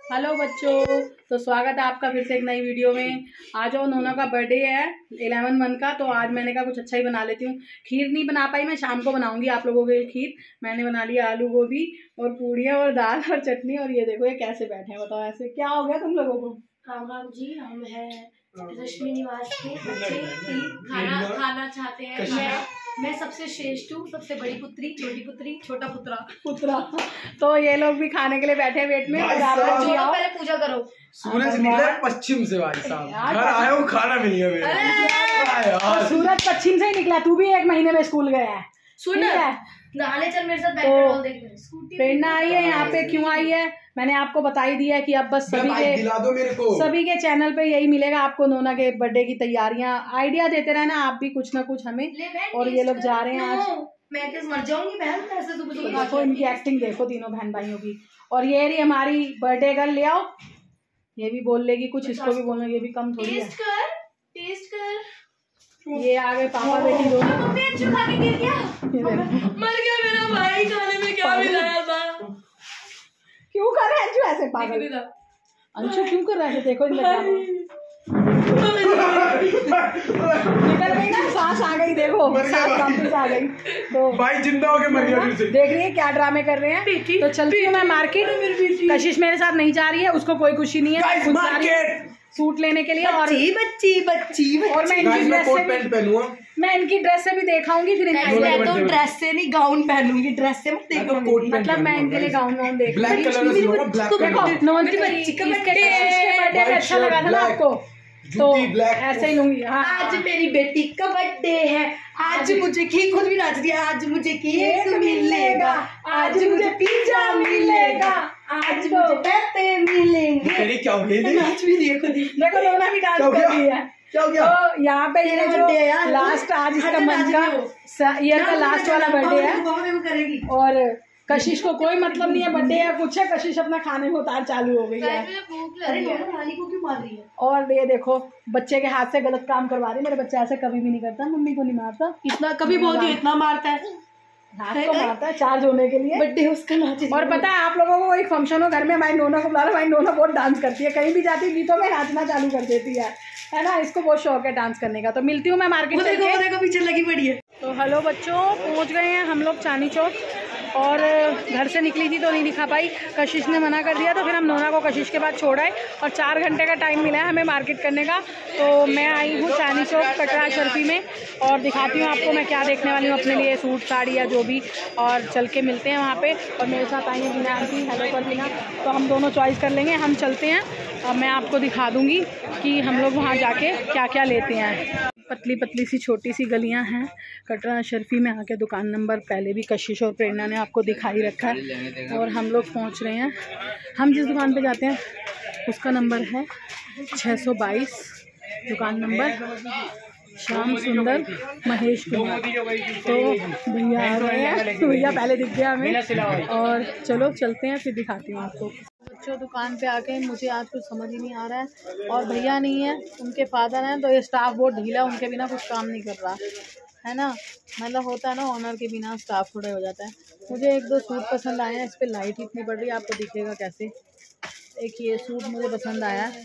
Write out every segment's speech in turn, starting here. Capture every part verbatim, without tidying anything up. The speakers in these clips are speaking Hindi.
हेलो बच्चों, तो स्वागत है आपका फिर से एक नई वीडियो में। आज जाओ नोना का बर्थडे है इलेवन मंथ का, तो आज मैंने कहा कुछ अच्छा ही बना लेती हूँ। खीर नहीं बना पाई, मैं शाम को बनाऊंगी आप लोगों के लिए खीर। मैंने बना लिया आलू गोभी और पूड़ियाँ और दाल और चटनी। और ये देखो ये कैसे बैठे हैं, बताओ ऐसे क्या हो गया तुम लोगों को? राम राम जी, हम है रश्मि निवास के बच्चे खाना खाना चाहते हैं। मैं मैं सबसे श्रेष्ठ हूँ, सबसे बड़ी पुत्री, छोटी पुत्री, छोटा पुत्रा पुत्रा। तो ये लोग भी खाने के लिए बैठे हैं वेट में। और आप लोग भी आओ, पहले पूजा करो। सूरज निकला पश्चिम से भाई साहब, घर आया हूँ खाना मिल गया। सूरज पश्चिम से ही निकला, तू भी एक महीने में स्कूल गया है। सुन नहाने चल मेरे साथ, बैडमिंटन देखने। प्रेरणा आई है यहाँ पे, क्यों आई है मैंने आपको बता ही दिया है कि अब बस सभी के दिला दो मेरे को। सभी के चैनल पे यही मिलेगा आपको, नोना के बर्थडे की तैयारियां। आइडिया देते रहना आप भी कुछ ना कुछ हमें। और ये लोग जा रहे हैं आज। मैं कैसे मर जाऊंगी बहन, ऐसे सुबह सुबह देखो इनकी एक्टिंग देखो, तीनों बहन भाइयों की। और ये रही हमारी बर्थडे गर्ल, ले आओ। ये भी बोल लेगी कुछ, इसको भी बोलना, ये भी कम थोड़ी है। टेस्ट कर, टेस्ट कर। ये आ गए पापा बेटी दोनों। मम्मी अंशु खा के गिर गया, मर गया मेरा भाई। खाने में क्या मिलाया था? क्यों कर रहा है अंशु ऐसे पागल? अंशु क्यों कर रहा है? देखो निकल गई ना, सांस आ गई। देखो सांस वापस आ गई। तो भाई जिंदा हो के मर गया फिर से। देख रही है क्या ड्रामे कर रहे हैं। तो चलती हूँ मैं मार्केट। कशिश मेरे साथ नहीं जा रही है, उसको कोई खुशी नहीं है मार्केट सूट लेने के लिए। और बच्ची बच्ची बच्ची और मैं इनकी ड्रेस से भी पहनूंगा, मैं इनकी ड्रेस से भी देखाऊंगी। फिर मैं तो ड्रेस से नहीं गाउन पहनूंगी, ड्रेस से मत देखूंगी। मतलब मैं इनके लिए गाउन वाउन देख ब्लैक कलर का ब्लैक कलर। नॉन की बर्थडे में अच्छा लगा था ना आपको, तो ऐसे ही लूंगी। आज मेरी बेटी का बर्थडे है, आज मुझे केक, खुद भी नाच रही है। आज मुझे केक मिलेगा, आज मुझे पिज्जा मिलेगा, आज मुझे पेपे मिलेंगे। क्या हो गया? नाच भी रही है खुद ही। देखो नोना भी डांस कर रही है। क्या गया? तो यहाँ पे ये जो लास्ट आज इसका मंथ का ईयर का लास्ट वाला बर्थडे है। और कशिश को कोई मतलब नहीं है बर्थडे या कुछ है। कशिश अपना खाने में उतार चालू हो गई है। नानी को क्यों मार रही है? और ये देखो बच्चे के हाथ से गलत काम करवा रही है। मेरे बच्चा ऐसे कभी भी नहीं करता, मम्मी को नहीं मारता। इतना कभी बोलती है, इतना मारता है, हाथ को मारता है चार्ज होने के लिए। बर्थडे उसका नाच। और पता है आप लोगों को, एक फंक्शन हो घर में, हमारी नोना को बुला रहा, हमारी नोना बहुत डांस करती है। कहीं भी जाती है गीतों में नाचना चालू कर देती है, है ना। इसको बहुत शौक है डांस करने का। तो मिलती हूँ मैं मार्केट में। देखो देखो पीछे लगी पड़ी है। तो हेलो बच्चों, पहुँच गए हैं हम लोग चांदनी चौक। और घर से निकली थी तो नहीं दिखा पाई, कशिश ने मना कर दिया। तो फिर हम नोना को कशिश के बाद छोड़ आए। और चार घंटे का टाइम मिला है हमें मार्केट करने का। तो मैं आई हूँ चांदनी चौक कटरा शर्फी में, और दिखाती हूँ आपको मैं क्या देखने वाली हूँ अपने लिए, सूट साड़ी या जो भी। और चल के मिलते हैं वहाँ पे। और मेरे साथ आई है बिना आंटी, हेलो कर बिना। तो हम दोनों चॉइस कर लेंगे, हम चलते हैं। और मैं आपको दिखा दूँगी कि हम लोग वहाँ जाके क्या क्या लेते हैं। पतली पतली सी छोटी सी गलियां हैं कटरा शर्फी में आके। दुकान नंबर पहले भी कशिश और प्रेरणा ने आपको दिखाई रखा है। और हम लोग पहुंच रहे हैं, हम जिस दुकान पे जाते हैं उसका नंबर है छः सौ बाईस। दुकान नंबर श्याम सुंदर महेश कुमार। तो भैया आ रहे हैं, भैया पहले दिख गया हमें। और चलो चलते हैं, फिर दिखाती हूँ आपको। बच्चों दुकान पे आके मुझे आज कुछ समझ ही नहीं आ रहा है। और भैया नहीं है, उनके फादर हैं, तो ये स्टाफ बहुत ढीला, उनके बिना कुछ काम नहीं कर रहा है ना। मतलब होता है ना, ऑनर के बिना स्टाफ थोड़ा हो जाता है। मुझे एक दो सूट पसंद आए हैं, इस पर लाइट इतनी पड़ रही है, आपको दिखेगा कैसे। एक ये सूट मुझे पसंद आया है,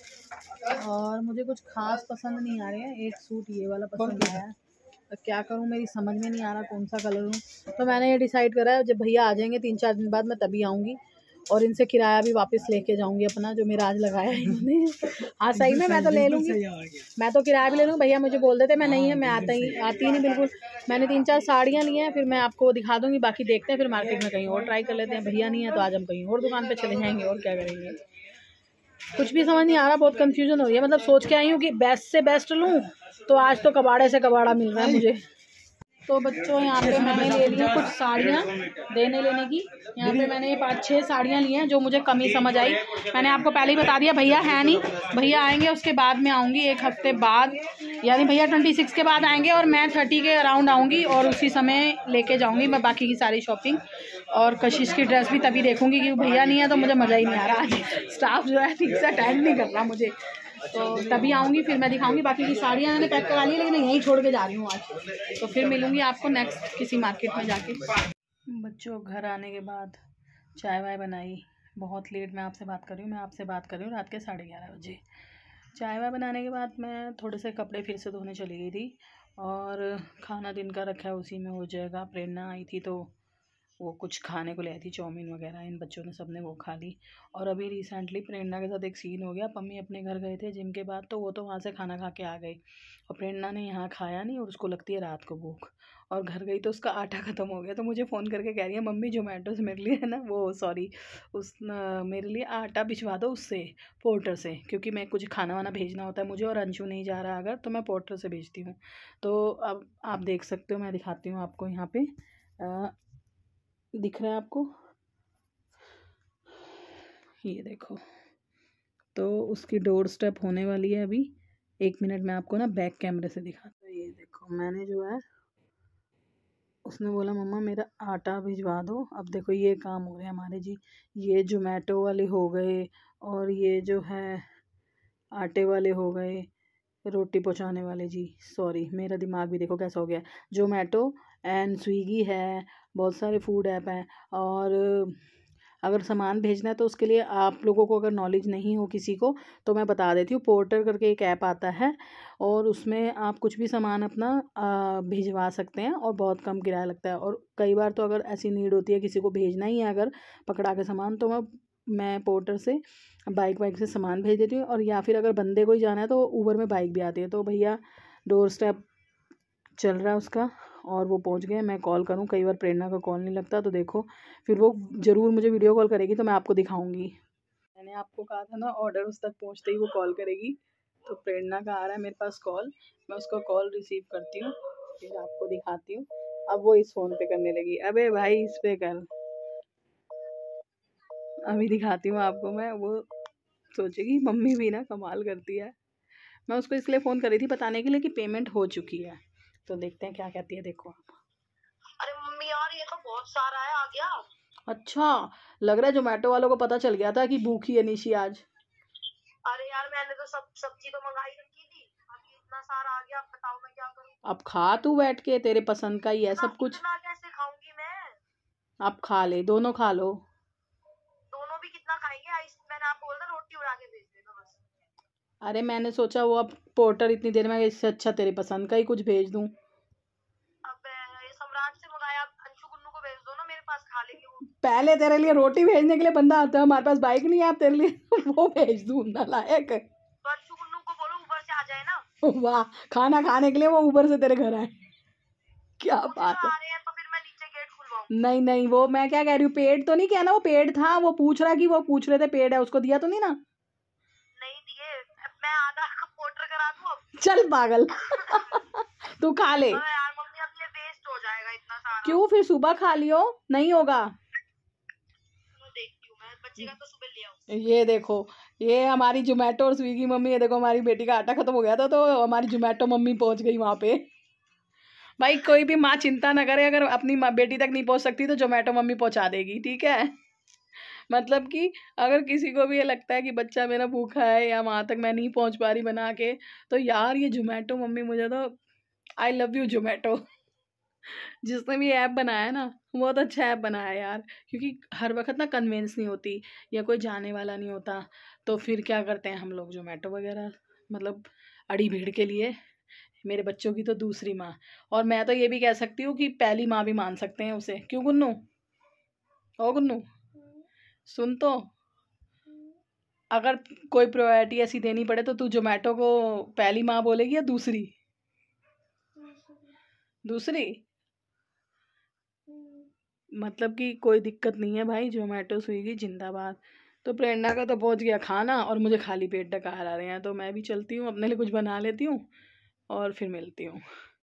और मुझे कुछ खास पसंद नहीं आ रहे हैं। एक सूट ये वाला पसंद आया है, तो क्या करूँ, मेरी समझ में नहीं आ रहा कौन सा कलर लूँ। तो मैंने ये डिसाइड करा है, जब भैया आ जाएंगे तीन चार दिन बाद, मैं तभी आऊँगी। और इनसे किराया भी वापस लेके जाऊंगी अपना, जो मेरा आज लगाया है इन्होंने। हाँ सही में मैं तो ले लूँगी, मैं तो किराया भी ले लूँगी। भैया मुझे बोल देते, मैं नहीं है, मैं आता ही आती ही नहीं बिल्कुल। मैंने तीन चार साड़ियाँ ली हैं, फिर मैं आपको दिखा दूँगी। बाकी देखते हैं, फिर मार्केट में कहीं और ट्राई कर लेते हैं। भैया नहीं है तो आज हम कहीं और दुकान पर चले जाएंगे, और क्या करेंगे। कुछ भी समझ नहीं आ रहा, बहुत कन्फ्यूजन हो रही है। मतलब सोच के आई हूँ कि बेस्ट से बेस्ट लूँ, तो आज तो कबाड़े से कबाड़ा मिल रहा है मुझे। तो बच्चों यहाँ पे मैंने ले ली कुछ साड़ियाँ देने लेने की। यहाँ पे मैंने पाँच छः साड़ियाँ ली हैं जो मुझे कम ही समझ आई। मैंने आपको पहले ही बता दिया, भैया है नहीं, भैया आएंगे उसके बाद में आऊँगी, एक हफ्ते बाद। यानी भैया ट्वेंटी सिक्स के बाद आएंगे और मैं थर्टी के अराउंड आऊँगी, और उसी समय लेके जाऊँगी मैं बाकी की सारी शॉपिंग। और कशिश की ड्रेस भी तभी देखूँगी, क्योंकि भैया नहीं है तो मुझे मज़ा ही नहीं आ रहा। आज स्टाफ जो है ठीक से अटेंड नहीं कर रहा मुझे, तो तभी आऊँगी, फिर मैं दिखाऊंगी। बाकी की साड़ियाँ मैंने पैक करा ली, लेकिन यहीं छोड़ के जा रही हूँ आज। तो फिर मिलूँगी आपको नेक्स्ट किसी मार्केट में जाके। बच्चों घर आने के बाद चाय वाय बनाई, बहुत लेट मैं आपसे बात कर रही हूँ, मैं आपसे बात कर रही हूँ रात के साढ़े ग्यारह बजे। चाय वाय बनाने के बाद मैं थोड़े से कपड़े फिर से धोने चली गई थी और खाना दिन का रखा है उसी में हो जाएगा। प्रेरणा आई थी तो वो कुछ खाने को ले आई थी, चाउमीन वगैरह, इन बच्चों ने सबने वो खा ली। और अभी रिसेंटली प्रेरणा के साथ एक सीन हो गया, पम्मी अपने घर गए थे जिम के बाद तो वो तो वहाँ से खाना खा के आ गई और प्रेरणा ने यहाँ खाया नहीं और उसको लगती है रात को भूख, और घर गई तो उसका आटा ख़त्म हो गया। तो मुझे फ़ोन करके कह रही है मम्मी जोमेटो से मेरे लिए है ना वो सॉरी उस न, मेरे लिए आटा भिजवा दो उससे, पोर्टर से, क्योंकि मैं कुछ खाना वाना भेजना होता है मुझे और अंशु नहीं जा रहा अगर तो मैं पोर्टर से भेजती हूँ। तो अब आप देख सकते हो, मैं दिखाती हूँ आपको यहाँ पे आ, दिख रहा है आपको, ये देखो। तो उसकी डोर स्टेप होने वाली है अभी, एक मिनट में आपको ना बैक कैमरे से दिखाता हूँ। ये देखो मैंने जो है, उसने बोला मम्मा मेरा आटा भिजवा दो। अब देखो ये काम हो रहे हैं हमारे जी, ये जोमेटो वाले हो गए और ये जो है आटे वाले हो गए, रोटी पहुंचाने वाले जी, सॉरी मेरा दिमाग भी देखो कैसा हो गया। जोमेटो एंड स्विगी है, बहुत सारे फूड ऐप हैं। और अगर सामान भेजना है तो उसके लिए आप लोगों को अगर नॉलेज नहीं हो किसी को तो मैं बता देती हूँ, पोर्टर करके एक ऐप आता है और उसमें आप कुछ भी सामान अपना भिजवा सकते हैं और बहुत कम किराया लगता है। और कई बार तो अगर ऐसी नीड होती है किसी को भेजना ही है अगर पकड़ा के सामान, तो मैं मैं पोर्टर से बाइक वाइक से सामान भेज देती हूँ। और या फिर अगर बंदे को ही जाना है तो ऊबर में बाइक भी आती है। तो भैया डोर स्टेप चल रहा है उसका और वो पहुंच गए। मैं कॉल करूं, कई बार प्रेरणा का कॉल नहीं लगता तो देखो फिर वो ज़रूर मुझे वीडियो कॉल करेगी तो मैं आपको दिखाऊंगी। मैंने आपको कहा था ना ऑर्डर उस तक पहुंचते ही वो कॉल करेगी। तो प्रेरणा का आ रहा है मेरे पास कॉल, मैं उसका कॉल रिसीव करती हूँ फिर आपको दिखाती हूँ। अब वो इस फ़ोन पे करने लगी, अबे भाई इस पे कर, अभी दिखाती हूँ आपको मैं। वो सोचेगी मम्मी भी ना कमाल करती है। मैं उसको इसलिए फ़ोन कर रही थी बताने के लिए कि पेमेंट हो चुकी है, तो देखते हैं क्या कहती है, देखो आप। अरे मम्मी यार ये तो बहुत सारा है, आ गया। अच्छा, लग रहा है जोमेटो वालों को पता चल गया था कि भूखी है निशी आज। अरे यार मैंने तो सब सब्जी तो मंगाई रखी थी, अभी इतना सारा आ गया, अब बताओ मैं क्या करूं। अब खा तू बैठ के, तेरे पसंद का ही है सब कुछ। इतना कैसे खाऊंगी मैं? अब खा ले, दोनों खा लो। दोनों भी कितना खाएंगे? आइस मैंने आपको बोला था रोटी उड़ा के भेज देना बस। अरे मैंने सोचा वो अब पोर्टर इतनी देर में, इससे अच्छा तेरे पसंद का ही कुछ भेज दूं। अब ये सम्राट से मंगाया, अंशु गुन्नू को भेज दो ना, मेरे पास खा लेंगे वो। पहले तेरे लिए रोटी भेजने के लिए बंदा आता है, हमारे पास बाइक नहीं है, आप तेरे लिए वो भेज दूं नालायक। तो अंशु गुन्नू को बोलो ऊबर से आ जाए ना। वाह, खाना खाने के लिए वो ऊबर से तेरे घर आए, क्या बात है। आ रहे हैं तो फिर मैं नीचे गेट खुलवाऊं? नहीं नहीं, वो मैं क्या कह रही हूँ, पेड़ तो नहीं किया ना, वो पेड़ था, वो पूछ रहा कि वो पूछ रहे थे पेड़ है, उसको दिया तो नहीं ना? नहीं दिए, मैं आधा पोर्टर करा दूं अब? चल पागल तू खा ले। अरे यार मम्मी अब ये वेस्ट हो जाएगा इतना सारा। क्यों, फिर सुबह खा लियो, नहीं होगा। देखती हूँ मैं, बच्चेगा तो सुबह ले आऊं। ये देखो, ये हमारी जोमेटो और स्विगी मम्मी, ये देखो हमारी बेटी का आटा खत्म हो गया था तो हमारी जोमेटो मम्मी पहुंच गई वहां पे। भाई कोई भी माँ चिंता ना करे, अगर अपनी माँ बेटी तक नहीं पहुंच सकती तो जोमेटो मम्मी पहुंचा देगी, ठीक है। मतलब कि अगर किसी को भी ये लगता है कि बच्चा मेरा भूखा है या वहाँ तक मैं नहीं पहुँच पा रही बना के, तो यार ये जोमेटो मम्मी, मुझे तो आई लव यू जोमेटो। जिसने भी ऐप बनाया है ना बहुत अच्छा ऐप बनाया है यार, क्योंकि हर वक्त ना कन्वेंस नहीं होती या कोई जाने वाला नहीं होता, तो फिर क्या करते हैं हम लोग जोमेटो वगैरह, मतलब अड़ी भीड़ के लिए। मेरे बच्चों की तो दूसरी माँ, और मैं तो ये भी कह सकती हूँ कि पहली माँ भी मान सकते हैं उसे। क्यों गुन्नू, ओ गुन्नू सुन, तो अगर कोई प्रायोरिटी ऐसी देनी पड़े तो तू जोमेटो को पहली माँ बोलेगी या दूसरी? दूसरी, मतलब कि कोई दिक्कत नहीं है भाई, जोमेटो स्विगी जिंदाबाद। तो प्रेरणा का तो पहुंच गया खाना और मुझे खाली पेट डकार आ रहे हैं, तो मैं भी चलती हूँ, अपने लिए कुछ बना लेती हूँ और फिर मिलती हूँ।